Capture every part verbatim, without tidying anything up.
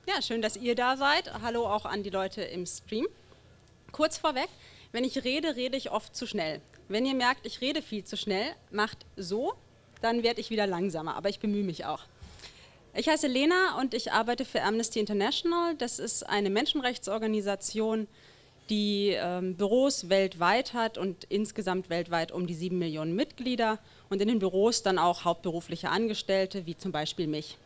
Ja, schön, dass ihr da seid. Hallo auch an die Leute im Stream. Kurz vorweg, wenn ich rede, rede ich oft zu schnell. Wenn ihr merkt, ich rede viel zu schnell, macht so, dann werde ich wieder langsamer, aber ich bemühe mich auch. Ich heiße Lena und ich arbeite für Amnesty International. Das ist eine Menschenrechtsorganisation, die ähm, Büros weltweit hat und insgesamt weltweit um die sieben Millionen Mitglieder und in den Büros dann auch hauptberufliche Angestellte, wie zum Beispiel mich.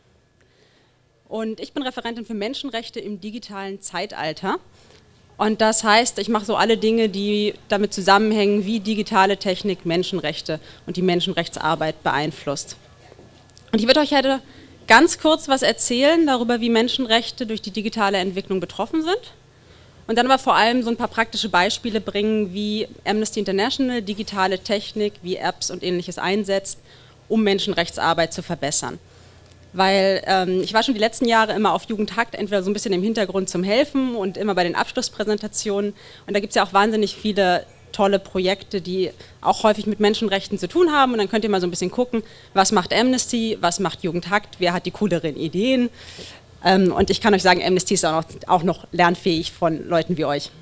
Und ich bin Referentin für Menschenrechte im digitalen Zeitalter. Und das heißt, ich mache so alle Dinge, die damit zusammenhängen, wie digitale Technik Menschenrechte und die Menschenrechtsarbeit beeinflusst. Und ich würde euch heute ganz kurz was erzählen darüber, wie Menschenrechte durch die digitale Entwicklung betroffen sind. Und dann aber vor allem so ein paar praktische Beispiele bringen, wie Amnesty International digitale Technik wie Apps und Ähnliches einsetzt, um Menschenrechtsarbeit zu verbessern. Weil ähm, ich war schon die letzten Jahre immer auf Jugendhakt, entweder so ein bisschen im Hintergrund zum Helfen und immer bei den Abschlusspräsentationen. Und da gibt es ja auch wahnsinnig viele tolle Projekte, die auch häufig mit Menschenrechten zu tun haben. Und dann könnt ihr mal so ein bisschen gucken, was macht Amnesty, was macht Jugendhakt, wer hat die cooleren Ideen. Ähm, und ich kann euch sagen, Amnesty ist auch noch, auch noch lernfähig von Leuten wie euch.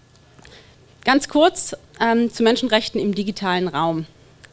Ganz kurz ähm, zu Menschenrechten im digitalen Raum.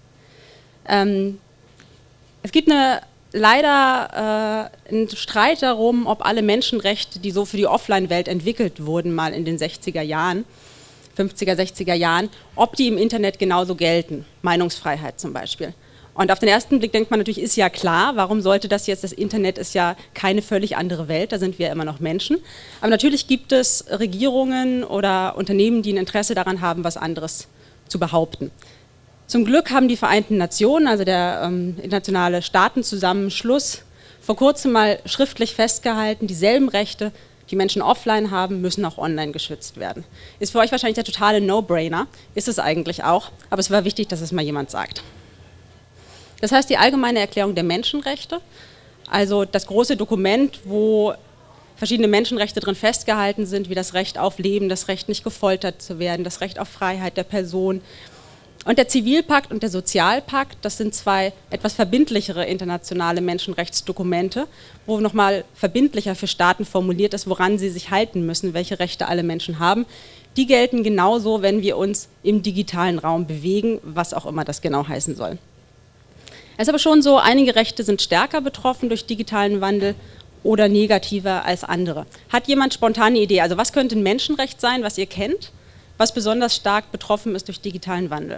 Ähm, es gibt eine leider äh, ein Streit darum, ob alle Menschenrechte, die so für die Offline-Welt entwickelt wurden, mal in den sechziger Jahren, fünfziger, sechziger Jahren, ob die im Internet genauso gelten. Meinungsfreiheit zum Beispiel. Und auf den ersten Blick denkt man natürlich, ist ja klar, warum sollte das jetzt, das Internet ist ja keine völlig andere Welt, da sind wir immer noch Menschen. Aber natürlich gibt es Regierungen oder Unternehmen, die ein Interesse daran haben, was anderes zu behaupten. Zum Glück haben die Vereinten Nationen, also der ähm, internationale Staatenzusammenschluss, vor kurzem mal schriftlich festgehalten, dieselben Rechte, die Menschen offline haben, müssen auch online geschützt werden. Ist für euch wahrscheinlich der totale No-Brainer, ist es eigentlich auch, aber es war wichtig, dass es mal jemand sagt. Das heißt, die Allgemeine Erklärung der Menschenrechte, also das große Dokument, wo verschiedene Menschenrechte drin festgehalten sind, wie das Recht auf Leben, das Recht nicht gefoltert zu werden, das Recht auf Freiheit der Person. Und der Zivilpakt und der Sozialpakt, das sind zwei etwas verbindlichere internationale Menschenrechtsdokumente, wo nochmal verbindlicher für Staaten formuliert ist, woran sie sich halten müssen, welche Rechte alle Menschen haben. Die gelten genauso, wenn wir uns im digitalen Raum bewegen, was auch immer das genau heißen soll. Es ist aber schon so, einige Rechte sind stärker betroffen durch digitalen Wandel oder negativer als andere. Hat jemand spontan eine Idee? Also was könnte ein Menschenrecht sein, was ihr kennt, was besonders stark betroffen ist durch digitalen Wandel?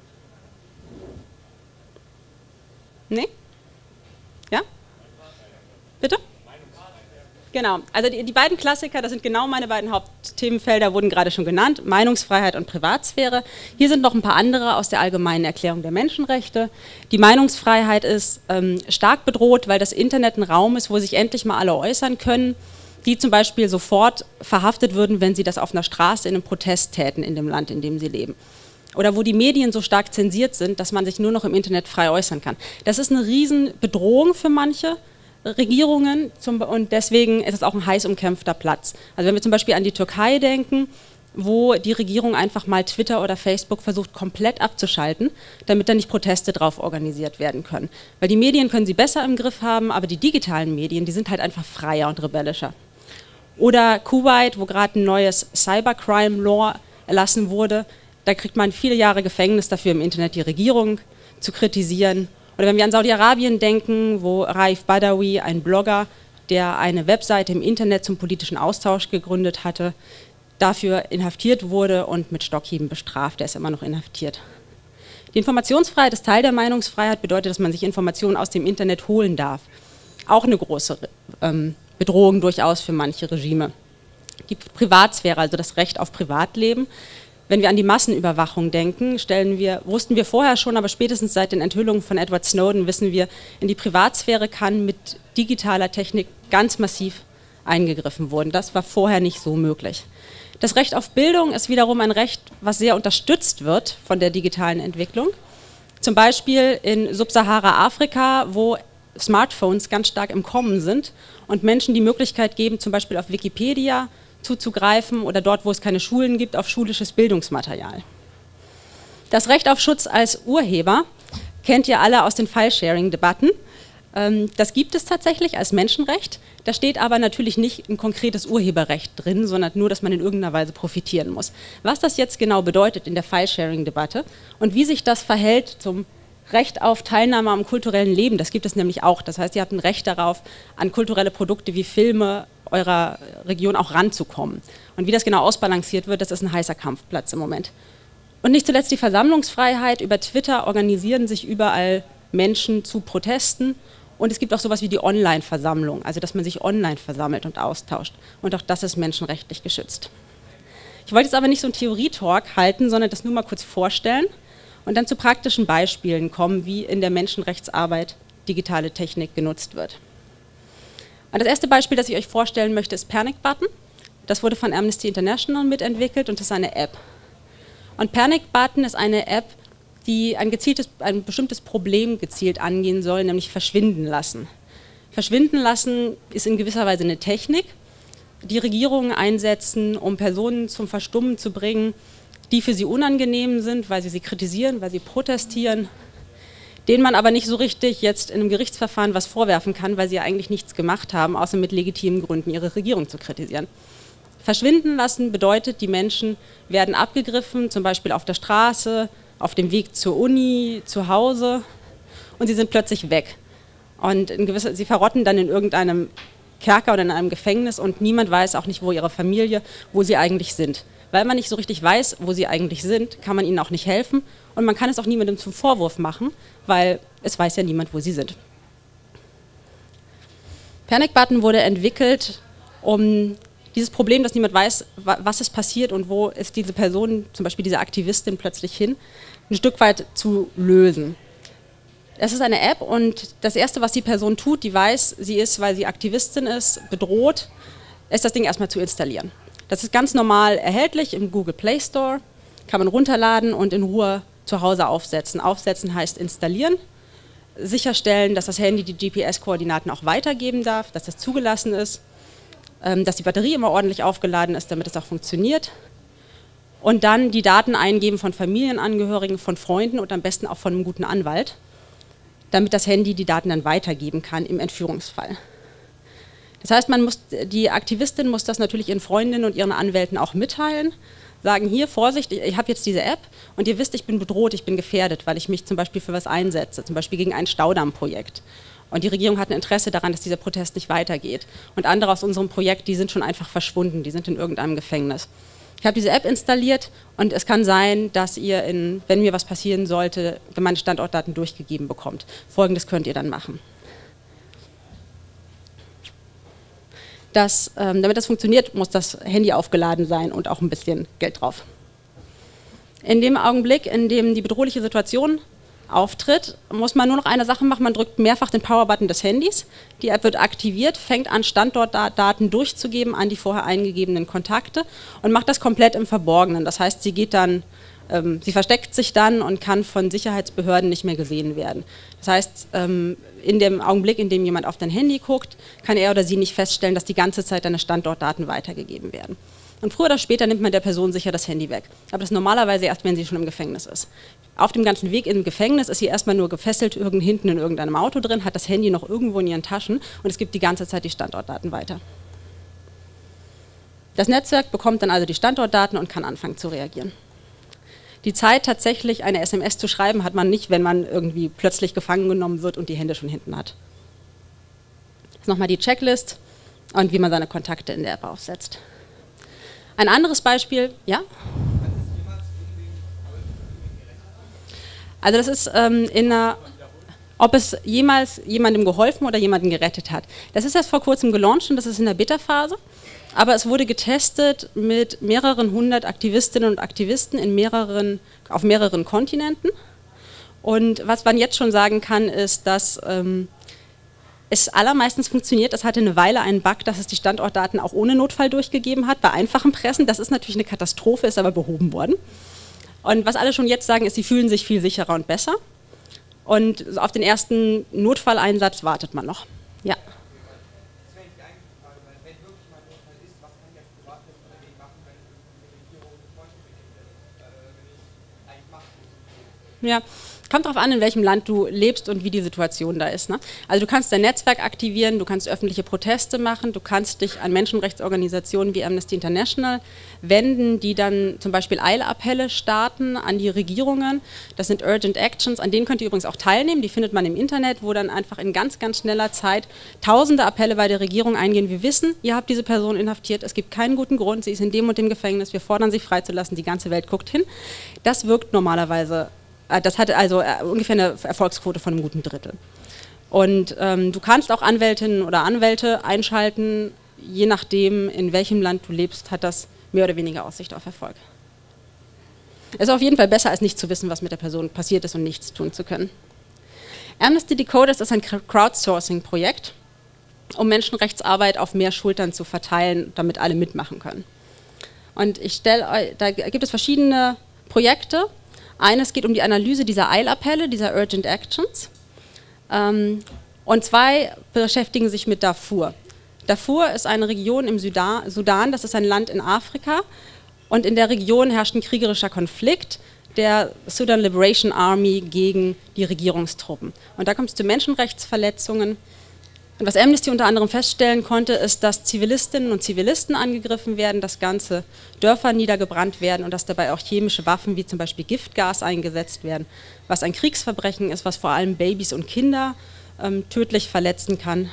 Nee? Ja? Bitte? Genau, also die, die beiden Klassiker, das sind genau meine beiden Hauptthemenfelder, wurden gerade schon genannt, Meinungsfreiheit und Privatsphäre. Hier sind noch ein paar andere aus der Allgemeinen Erklärung der Menschenrechte. Die Meinungsfreiheit ist ähm, stark bedroht, weil das Internet ein Raum ist, wo sich endlich mal alle äußern können, die zum Beispiel sofort verhaftet würden, wenn sie das auf einer Straße in einem Protest täten in dem Land, in dem sie leben. Oder wo die Medien so stark zensiert sind, dass man sich nur noch im Internet frei äußern kann. Das ist eine Riesenbedrohung für manche Regierungen zum, und deswegen ist es auch ein heiß umkämpfter Platz. Also wenn wir zum Beispiel an die Türkei denken, wo die Regierung einfach mal Twitter oder Facebook versucht komplett abzuschalten, damit da nicht Proteste drauf organisiert werden können. Weil die Medien können sie besser im Griff haben, aber die digitalen Medien, die sind halt einfach freier und rebellischer. Oder Kuwait, wo gerade ein neues Cybercrime-Law erlassen wurde, da kriegt man viele Jahre Gefängnis dafür, im Internet die Regierung zu kritisieren. Oder wenn wir an Saudi-Arabien denken, wo Raif Badawi, ein Blogger, der eine Webseite im Internet zum politischen Austausch gegründet hatte, dafür inhaftiert wurde und mit Stockhieben bestraft. Der ist immer noch inhaftiert. Die Informationsfreiheit ist Teil der Meinungsfreiheit, bedeutet, dass man sich Informationen aus dem Internet holen darf. Auch eine große ähm, Bedrohung durchaus für manche Regime. Die Privatsphäre, also das Recht auf Privatleben. Wenn wir an die Massenüberwachung denken, stellen wir, wussten wir vorher schon, aber spätestens seit den Enthüllungen von Edward Snowden wissen wir, in die Privatsphäre kann mit digitaler Technik ganz massiv eingegriffen werden. Das war vorher nicht so möglich. Das Recht auf Bildung ist wiederum ein Recht, was sehr unterstützt wird von der digitalen Entwicklung. Zum Beispiel in Subsahara-Afrika, wo Smartphones ganz stark im Kommen sind und Menschen die Möglichkeit geben, zum Beispiel auf Wikipedia zuzugreifen oder dort, wo es keine Schulen gibt, auf schulisches Bildungsmaterial. Das Recht auf Schutz als Urheber kennt ihr alle aus den File-Sharing-Debatten. Ähm, das gibt es tatsächlich als Menschenrecht. Da steht aber natürlich nicht ein konkretes Urheberrecht drin, sondern nur, dass man in irgendeiner Weise profitieren muss. Was das jetzt genau bedeutet in der File-Sharing-Debatte und wie sich das verhält zum Recht auf Teilnahme am kulturellen Leben, das gibt es nämlich auch. Das heißt, ihr habt ein Recht darauf, an kulturelle Produkte wie Filme eurer Region auch ranzukommen. Und wie das genau ausbalanciert wird, das ist ein heißer Kampfplatz im Moment. Und nicht zuletzt die Versammlungsfreiheit. Über Twitter organisieren sich überall Menschen zu Protesten. Und es gibt auch sowas wie die Online-Versammlung, also dass man sich online versammelt und austauscht. Und auch das ist menschenrechtlich geschützt. Ich wollte jetzt aber nicht so einen Theorie-Talk halten, sondern das nur mal kurz vorstellen und dann zu praktischen Beispielen kommen, wie in der Menschenrechtsarbeit digitale Technik genutzt wird. Und das erste Beispiel, das ich euch vorstellen möchte, ist Panic Button. Das wurde von Amnesty International mitentwickelt und das ist eine App. Und Panic Button ist eine App, die ein, gezieltes, ein bestimmtes Problem gezielt angehen soll, nämlich verschwinden lassen. Verschwinden lassen ist in gewisser Weise eine Technik, die Regierungen einsetzen, um Personen zum Verstummen zu bringen, die für sie unangenehm sind, weil sie sie kritisieren, weil sie protestieren, denen man aber nicht so richtig jetzt in einem Gerichtsverfahren was vorwerfen kann, weil sie ja eigentlich nichts gemacht haben, außer mit legitimen Gründen ihre Regierung zu kritisieren. Verschwinden lassen bedeutet, die Menschen werden abgegriffen, zum Beispiel auf der Straße, auf dem Weg zur Uni, zu Hause und sie sind plötzlich weg. Und in gewisser, sie verrotten dann in irgendeinem Kerker oder in einem Gefängnis und niemand weiß auch nicht, wo ihre Familie, wo sie eigentlich sind. Weil man nicht so richtig weiß, wo sie eigentlich sind, kann man ihnen auch nicht helfen und man kann es auch niemandem zum Vorwurf machen, weil es weiß ja niemand, wo sie sind. Panic Button wurde entwickelt, um dieses Problem, dass niemand weiß, was ist passiert und wo ist diese Person, zum Beispiel diese Aktivistin plötzlich hin, ein Stück weit zu lösen. Es ist eine App und das Erste, was die Person tut, die weiß, sie ist, weil sie Aktivistin ist, bedroht, ist das Ding erstmal zu installieren. Das ist ganz normal erhältlich im Google Play Store, kann man runterladen und in Ruhe zu Hause aufsetzen. Aufsetzen heißt installieren, sicherstellen, dass das Handy die G P S-Koordinaten auch weitergeben darf, dass das zugelassen ist, dass die Batterie immer ordentlich aufgeladen ist, damit es auch funktioniert. Und dann die Daten eingeben von Familienangehörigen, von Freunden und am besten auch von einem guten Anwalt, damit das Handy die Daten dann weitergeben kann im Entführungsfall. Das heißt, man muss, die Aktivistin muss das natürlich ihren Freundinnen und ihren Anwälten auch mitteilen, sagen, hier, Vorsicht, ich, ich habe jetzt diese App und ihr wisst, ich bin bedroht, ich bin gefährdet, weil ich mich zum Beispiel für was einsetze, zum Beispiel gegen ein Staudammprojekt. Und die Regierung hat ein Interesse daran, dass dieser Protest nicht weitergeht. Und andere aus unserem Projekt, die sind schon einfach verschwunden, die sind in irgendeinem Gefängnis. Ich habe diese App installiert und es kann sein, dass ihr, in, wenn mir was passieren sollte, meine Standortdaten durchgegeben bekommt. Folgendes könnt ihr dann machen. Das, ähm, damit das funktioniert, muss das Handy aufgeladen sein und auch ein bisschen Geld drauf. In dem Augenblick, in dem die bedrohliche Situation auftritt, muss man nur noch eine Sache machen, man drückt mehrfach den Power-Button des Handys, die App wird aktiviert, fängt an Standortdaten durchzugeben an die vorher eingegebenen Kontakte und macht das komplett im Verborgenen. Das heißt, sie geht dann, ähm, sie versteckt sich dann und kann von Sicherheitsbehörden nicht mehr gesehen werden. Das heißt, ähm, in dem Augenblick, in dem jemand auf dein Handy guckt, kann er oder sie nicht feststellen, dass die ganze Zeit deine Standortdaten weitergegeben werden. Und früher oder später nimmt man der Person sicher das Handy weg. Aber das normalerweise erst, wenn sie schon im Gefängnis ist. Auf dem ganzen Weg im Gefängnis ist sie erstmal nur gefesselt, irgend hinten in irgendeinem Auto drin, hat das Handy noch irgendwo in ihren Taschen und es gibt die ganze Zeit die Standortdaten weiter. Das Netzwerk bekommt dann also die Standortdaten und kann anfangen zu reagieren. Die Zeit, tatsächlich eine S M S zu schreiben, hat man nicht, wenn man irgendwie plötzlich gefangen genommen wird und die Hände schon hinten hat. Das ist nochmal die Checklist und wie man seine Kontakte in der App aufsetzt. Ein anderes Beispiel, ja? Also das ist ähm, in einer, ob es jemals jemandem geholfen oder jemanden gerettet hat. Das ist erst vor kurzem gelauncht und das ist in der Beta-Phase, aber es wurde getestet mit mehreren hundert Aktivistinnen und Aktivisten in mehreren, auf mehreren Kontinenten. Und was man jetzt schon sagen kann, ist, dass ähm, es allermeistens funktioniert. Es hatte eine Weile einen Bug, dass es die Standortdaten auch ohne Notfall durchgegeben hat, bei einfachen Pressen. Das ist natürlich eine Katastrophe, ist aber behoben worden. Und was alle schon jetzt sagen, ist, sie fühlen sich viel sicherer und besser. Und auf den ersten Notfalleinsatz wartet man noch. Ja. Ja, Kommt darauf an, in welchem Land du lebst und wie die Situation da ist. Ne? Also du kannst dein Netzwerk aktivieren, du kannst öffentliche Proteste machen, du kannst dich an Menschenrechtsorganisationen wie Amnesty International wenden, die dann zum Beispiel Eilappelle starten an die Regierungen. Das sind Urgent Actions, an denen könnt ihr übrigens auch teilnehmen, die findet man im Internet, wo dann einfach in ganz, ganz schneller Zeit tausende Appelle bei der Regierung eingehen. Wir wissen, ihr habt diese Person inhaftiert, es gibt keinen guten Grund, sie ist in dem und dem Gefängnis, wir fordern sie freizulassen, die ganze Welt guckt hin. Das wirkt normalerweise. Das hat also ungefähr eine Erfolgsquote von einem guten Drittel. Und ähm, du kannst auch Anwältinnen oder Anwälte einschalten, je nachdem, in welchem Land du lebst, hat das mehr oder weniger Aussicht auf Erfolg. Es ist auf jeden Fall besser, als nicht zu wissen, was mit der Person passiert ist und nichts tun zu können. Amnesty Decoders ist ein Crowdsourcing-Projekt, um Menschenrechtsarbeit auf mehr Schultern zu verteilen, damit alle mitmachen können. Und ich stelle, da gibt es verschiedene Projekte. Eines geht um die Analyse dieser Eilappelle, dieser Urgent Actions. Ähm, und zwei beschäftigen sich mit Darfur. Darfur ist eine Region im Sudan, Sudan, das ist ein Land in Afrika. Und in der Region herrscht ein kriegerischer Konflikt der Sudan Liberation Army gegen die Regierungstruppen. Und da kommt es zu Menschenrechtsverletzungen. Und was Amnesty unter anderem feststellen konnte, ist, dass Zivilistinnen und Zivilisten angegriffen werden, dass ganze Dörfer niedergebrannt werden und dass dabei auch chemische Waffen wie zum Beispiel Giftgas eingesetzt werden, was ein Kriegsverbrechen ist, was vor allem Babys und Kinder ähm, tödlich verletzen kann.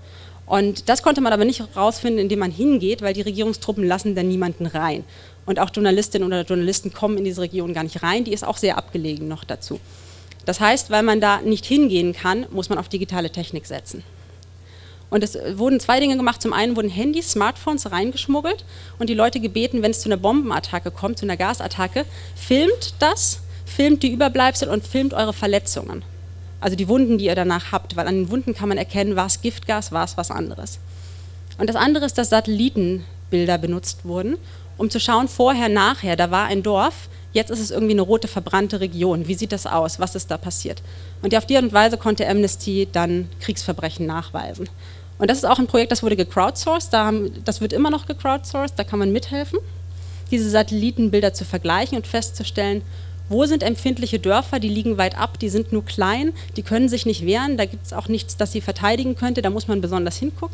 Und das konnte man aber nicht herausfinden, indem man hingeht, weil die Regierungstruppen lassen dann niemanden rein. Und auch Journalistinnen oder Journalisten kommen in diese Region gar nicht rein, die ist auch sehr abgelegen noch dazu. Das heißt, weil man da nicht hingehen kann, muss man auf digitale Technik setzen. Und es wurden zwei Dinge gemacht. Zum einen wurden Handys, Smartphones reingeschmuggelt und die Leute gebeten, wenn es zu einer Bombenattacke kommt, zu einer Gasattacke, filmt das, filmt die Überbleibsel und filmt eure Verletzungen. Also die Wunden, die ihr danach habt, weil an den Wunden kann man erkennen, war es Giftgas, war es was anderes. Und das andere ist, dass Satellitenbilder benutzt wurden, um zu schauen, vorher, nachher, da war ein Dorf, jetzt ist es irgendwie eine rote, verbrannte Region. Wie sieht das aus? Was ist da passiert? Und auf die Art und Weise konnte Amnesty dann Kriegsverbrechen nachweisen. Und das ist auch ein Projekt, das wurde gecrowdsourced, da haben, das wird immer noch gecrowdsourced, da kann man mithelfen, diese Satellitenbilder zu vergleichen und festzustellen, wo sind empfindliche Dörfer, die liegen weit ab, die sind nur klein, die können sich nicht wehren, da gibt es auch nichts, das sie verteidigen könnte, da muss man besonders hingucken.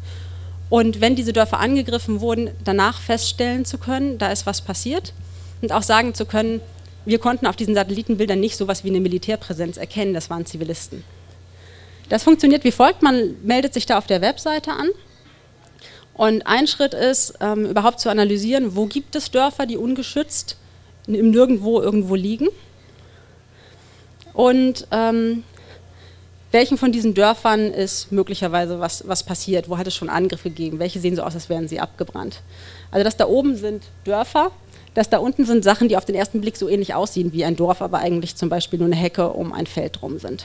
Und wenn diese Dörfer angegriffen wurden, danach feststellen zu können, da ist was passiert und auch sagen zu können, wir konnten auf diesen Satellitenbildern nicht sowas wie eine Militärpräsenz erkennen, das waren Zivilisten. Das funktioniert wie folgt, man meldet sich da auf der Webseite an und ein Schritt ist, ähm, überhaupt zu analysieren, wo gibt es Dörfer, die ungeschützt im Nirgendwo irgendwo liegen und ähm, welchen von diesen Dörfern ist möglicherweise was, was passiert, wo hat es schon Angriffe gegeben, welche sehen so aus, als wären sie abgebrannt. Also das da oben sind Dörfer, das da unten sind Sachen, die auf den ersten Blick so ähnlich aussehen wie ein Dorf, aber eigentlich zum Beispiel nur eine Hecke um ein Feld drum sind.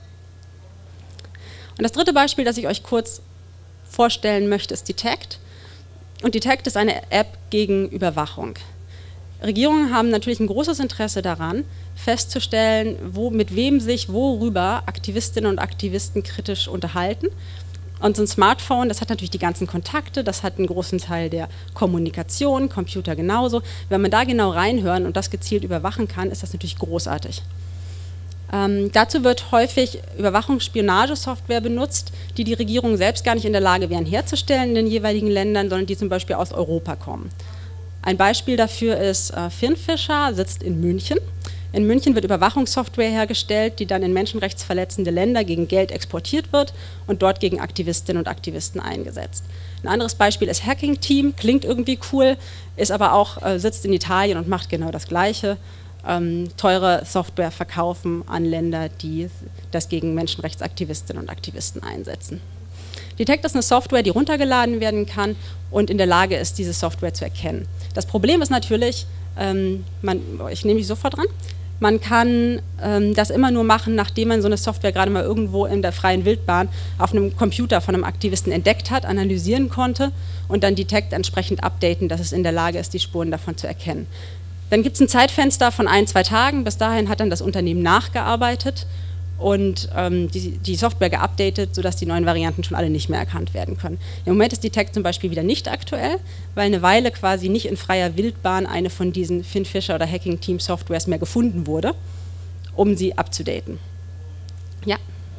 Und das dritte Beispiel, das ich euch kurz vorstellen möchte, ist Detect. Und Detect ist eine App gegen Überwachung. Regierungen haben natürlich ein großes Interesse daran, festzustellen, wo, mit wem sich worüber Aktivistinnen und Aktivisten kritisch unterhalten. Und so ein Smartphone, das hat natürlich die ganzen Kontakte, das hat einen großen Teil der Kommunikation, Computer genauso. Wenn man da genau reinhören und das gezielt überwachen kann, ist das natürlich großartig. Ähm, dazu wird häufig Überwachungsspionagesoftware benutzt, die die Regierung selbst gar nicht in der Lage wären herzustellen in den jeweiligen Ländern, sondern die zum Beispiel aus Europa kommen. Ein Beispiel dafür ist äh, Finfisher, sitzt in München. In München wird Überwachungssoftware hergestellt, die dann in menschenrechtsverletzende Länder gegen Geld exportiert wird und dort gegen Aktivistinnen und Aktivisten eingesetzt. Ein anderes Beispiel ist Hacking Team, klingt irgendwie cool, ist aber auch, äh, sitzt in Italien und macht genau das Gleiche. Ähm, teure Software verkaufen an Länder, die das gegen Menschenrechtsaktivistinnen und Aktivisten einsetzen. Detect ist eine Software, die runtergeladen werden kann und in der Lage ist, diese Software zu erkennen. Das Problem ist natürlich, ähm, man, ich nehme mich sofort dran, man kann ähm, das immer nur machen, nachdem man so eine Software gerade mal irgendwo in der freien Wildbahn auf einem Computer von einem Aktivisten entdeckt hat, analysieren konnte und dann Detect entsprechend updaten, dass es in der Lage ist, die Spuren davon zu erkennen. Dann gibt es ein Zeitfenster von ein, zwei Tagen, bis dahin hat dann das Unternehmen nachgearbeitet und ähm, die, die Software geupdatet, sodass die neuen Varianten schon alle nicht mehr erkannt werden können. Im Moment ist Detect zum Beispiel wieder nicht aktuell, weil eine Weile quasi nicht in freier Wildbahn eine von diesen Finfisher oder Hacking Team Softwares mehr gefunden wurde. um sie abzudaten. Ja?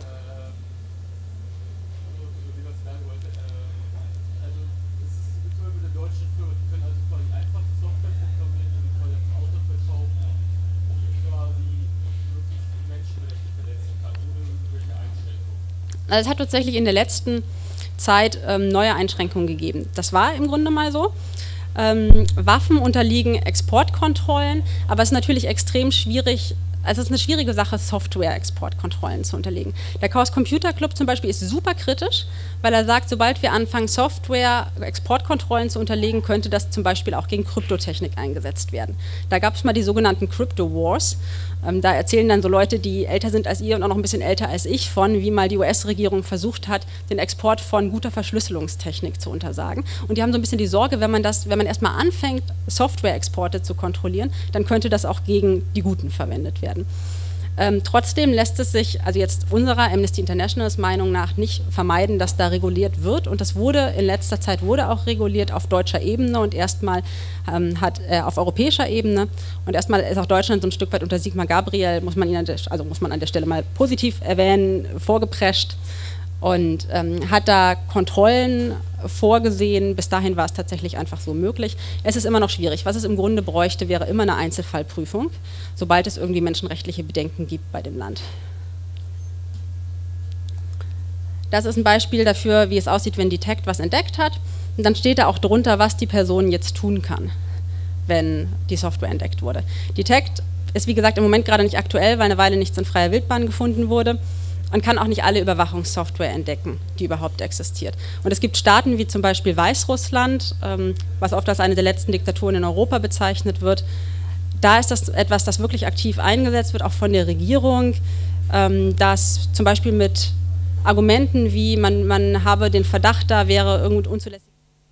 Also es hat tatsächlich in der letzten Zeit ähm, neue Einschränkungen gegeben. Das war im Grunde mal so. Ähm, Waffen unterliegen Exportkontrollen, aber es ist natürlich extrem schwierig, also es ist eine schwierige Sache, Software-Exportkontrollen zu unterlegen. Der Chaos Computer Club zum Beispiel ist super kritisch, weil er sagt, sobald wir anfangen, Software-Exportkontrollen zu unterlegen, könnte das zum Beispiel auch gegen Kryptotechnik eingesetzt werden. Da gab es mal die sogenannten Crypto Wars. Ähm, da erzählen dann so Leute, die älter sind als ihr und auch noch ein bisschen älter als ich, von, wie mal die U S-Regierung versucht hat, den Export von guter Verschlüsselungstechnik zu untersagen. Und die haben so ein bisschen die Sorge, wenn man das, wenn man erstmal anfängt, Software-Exporte zu kontrollieren, dann könnte das auch gegen die Guten verwendet werden. Ähm, trotzdem lässt es sich, also jetzt unserer Amnesty Internationals Meinung nach, nicht vermeiden, dass da reguliert wird. Und das wurde in letzter Zeit wurde auch reguliert auf deutscher Ebene und erstmal ähm, hat äh, auf europäischer Ebene. Und erstmal ist auch Deutschland so ein Stück weit unter Sigmar Gabriel, muss man ihn an der, also muss man an der Stelle mal positiv erwähnen, vorgeprescht. Und ähm, hat da Kontrollen vorgesehen. Bis dahin war es tatsächlich einfach so möglich. Es ist immer noch schwierig. Was es im Grunde bräuchte, wäre immer eine Einzelfallprüfung, sobald es irgendwie menschenrechtliche Bedenken gibt bei dem Land. Das ist ein Beispiel dafür, wie es aussieht, wenn Detect was entdeckt hat. Und dann steht da auch drunter, was die Person jetzt tun kann, wenn die Software entdeckt wurde. Detect ist, wie gesagt, im Moment gerade nicht aktuell, weil eine Weile nichts in freier Wildbahn gefunden wurde. Man kann auch nicht alle Überwachungssoftware entdecken, die überhaupt existiert. Und es gibt Staaten wie zum Beispiel Weißrussland, ähm, was oft als eine der letzten Diktaturen in Europa bezeichnet wird. Da ist das etwas, das wirklich aktiv eingesetzt wird, auch von der Regierung, ähm, dass zum Beispiel mit Argumenten wie man, man habe den Verdacht, da wäre irgendwo unzulässig.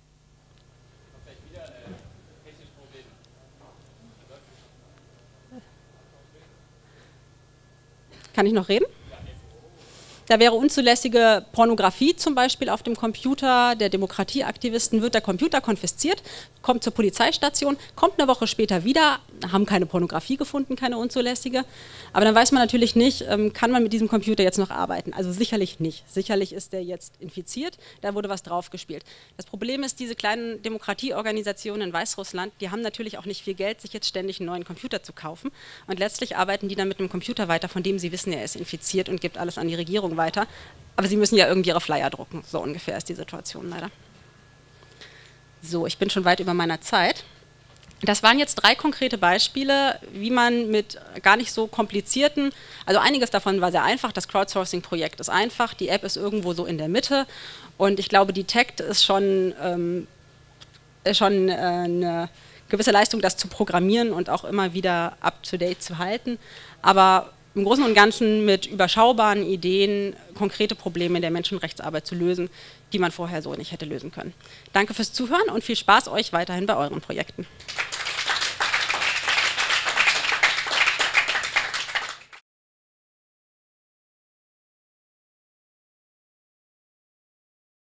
Kann ich noch reden? Da wäre unzulässige Pornografie zum Beispiel auf dem Computer der Demokratieaktivisten, wird der Computer konfisziert, kommt zur Polizeistation, kommt eine Woche später wieder, haben keine Pornografie gefunden, keine unzulässige. Aber dann weiß man natürlich nicht, kann man mit diesem Computer jetzt noch arbeiten? Also sicherlich nicht. Sicherlich ist der jetzt infiziert, da wurde was draufgespielt. Das Problem ist, diese kleinen Demokratieorganisationen in Weißrussland, die haben natürlich auch nicht viel Geld, sich jetzt ständig einen neuen Computer zu kaufen. Und letztlich arbeiten die dann mit einem Computer weiter, von dem sie wissen, er ist infiziert und gibt alles an die Regierung weiter. Aber sie müssen ja irgendwie ihre Flyer drucken. So ungefähr ist die Situation leider. So, ich bin schon weit über meiner Zeit. Das waren jetzt drei konkrete Beispiele, wie man mit gar nicht so komplizierten, also einiges davon war sehr einfach, das Crowdsourcing-Projekt ist einfach, die App ist irgendwo so in der Mitte und ich glaube, Detect ist schon, ähm, schon äh, eine gewisse Leistung, das zu programmieren und auch immer wieder up-to-date zu halten, aber im Großen und Ganzen mit überschaubaren Ideen konkrete Probleme in der Menschenrechtsarbeit zu lösen, die man vorher so nicht hätte lösen können. Danke fürs Zuhören und viel Spaß euch weiterhin bei euren Projekten.